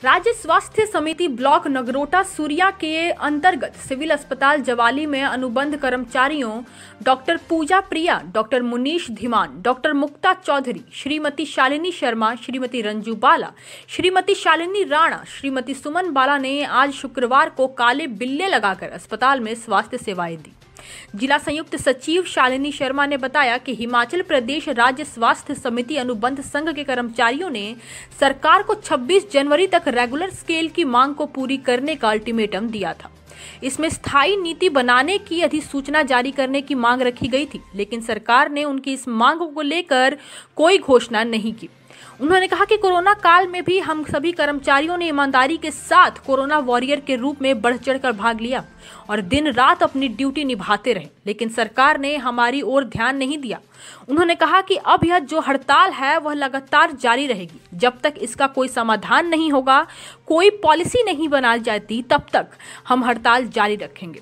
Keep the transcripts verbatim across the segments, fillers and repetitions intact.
राज्य स्वास्थ्य समिति ब्लॉक नगरोटा सूर्या के अंतर्गत सिविल अस्पताल जवाली में अनुबंध कर्मचारियों doctor Pooja Priya, doctor Munish Dhiman, doctor Mukta Chaudhary, Shrimati Shalini Sharma, Shrimati Ranju Bala, Shrimati Shalini Rana, Shrimati Suman Bala ने आज शुक्रवार को काले बिल्ले लगाकर अस्पताल में स्वास्थ्य सेवाएं दी। जिला संयुक्त सचिव शालिनी शर्मा ने बताया कि हिमाचल प्रदेश राज्य स्वास्थ्य समिति अनुबंध संघ के कर्मचारियों ने सरकार को छब्बीस जनवरी तक रेगुलर स्केल की मांग को पूरी करने का अल्टीमेटम दिया था। इसमें स्थायी नीति बनाने की अधिसूचना जारी करने की मांग रखी गई थी, लेकिन सरकार ने उनकी इस मांग को लेकर कोई घोषणा नहीं की। उन्होंने कहा कि कोरोना काल में भी हम सभी कर्मचारियों ने ईमानदारी के साथ कोरोना वॉरियर के रूप में बढ़ चढ़कर भाग लिया और दिन रात अपनी ड्यूटी निभाते रहे, लेकिन सरकार ने हमारी ओर ध्यान नहीं दिया। उन्होंने कहा कि अब यह जो हड़ताल है वह लगातार जारी रहेगी। जब तक इसका कोई समाधान नहीं होगा, कोई पॉलिसी नहीं बनाई जाती, तब तक हम हड़ताल जारी रखेंगे।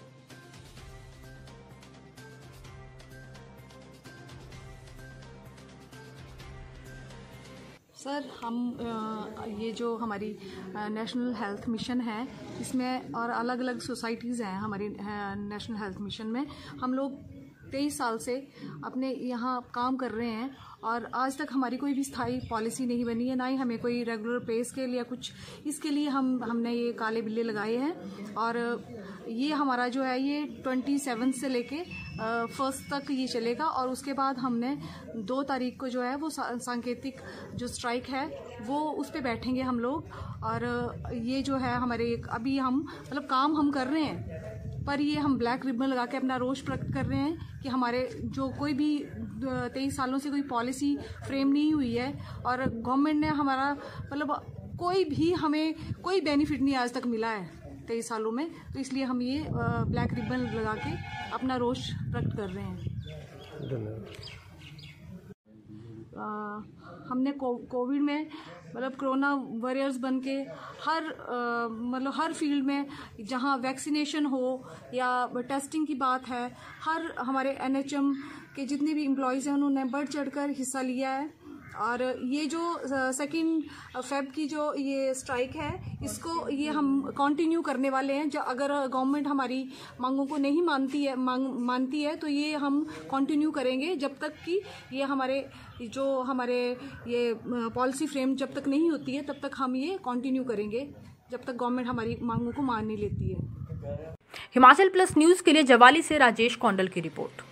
सर, हम ये जो हमारी नेशनल हेल्थ मिशन है, इसमें और अलग अलग सोसाइटीज़ हैं हमारी नेशनल हेल्थ मिशन में, हम लोग तेईस साल से अपने यहाँ काम कर रहे हैं और आज तक हमारी कोई भी स्थायी पॉलिसी नहीं बनी है, ना ही हमें कोई रेगुलर पे स्केल या कुछ। इसके लिए हम हमने ये काले बिल्ले लगाए हैं और ये हमारा जो है ये सत्ताईस से लेके फर्स्ट तक ये चलेगा और उसके बाद हमने दो तारीख को जो है वो सांकेतिक जो स्ट्राइक है वो उस पर बैठेंगे हम लोग। और ये जो है हमारे अभी हम मतलब काम हम कर रहे हैं, पर ये हम ब्लैक रिबन लगा के अपना रोष प्रकट कर रहे हैं कि हमारे जो कोई भी तेईस सालों से कोई पॉलिसी फ्रेम नहीं हुई है और गवर्नमेंट ने हमारा मतलब कोई भी हमें कोई बेनिफिट नहीं आज तक मिला है तेईस सालों में, तो इसलिए हम ये ब्लैक रिबन लगा के अपना रोष प्रकट कर रहे हैं। आ, हमने को, कोविड में मतलब कोरोना वॉरियर्स बन के हर आ, मतलब हर फील्ड में जहाँ वैक्सीनेशन हो या टेस्टिंग की बात है, हर हमारे एनएचएम के जितने भी एम्प्लॉयज़ हैं उन्होंने बढ़ चढ़कर हिस्सा लिया है। और ये जो सेकेंड फेब की जो ये स्ट्राइक है, इसको ये हम कंटिन्यू करने वाले हैं। जो अगर गवर्नमेंट हमारी मांगों को नहीं मानती है मांग मानती है तो ये हम कंटिन्यू करेंगे जब तक कि ये हमारे जो हमारे ये पॉलिसी फ्रेम जब तक नहीं होती है तब तक हम ये कंटिन्यू करेंगे, जब तक गवर्नमेंट हमारी मांगों को मान नहीं लेती है। हिमाचल प्लस न्यूज के लिए जवाली से राजेश कौंडल की रिपोर्ट।